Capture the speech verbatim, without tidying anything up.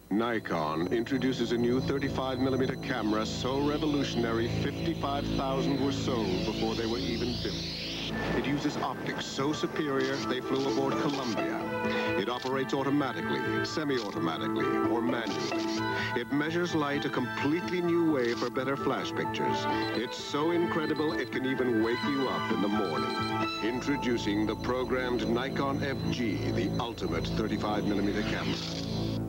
Nikon introduces a new thirty-five millimeter camera so revolutionary fifty-five thousand were sold before they were even built. It uses optics so superior they flew aboard Columbia. It operates automatically, semi-automatically, or manually. It measures light a completely new way for better flash pictures. It's so incredible it can even wake you up in the morning. Introducing the programmed Nikon F G, the ultimate thirty-five millimeter camera.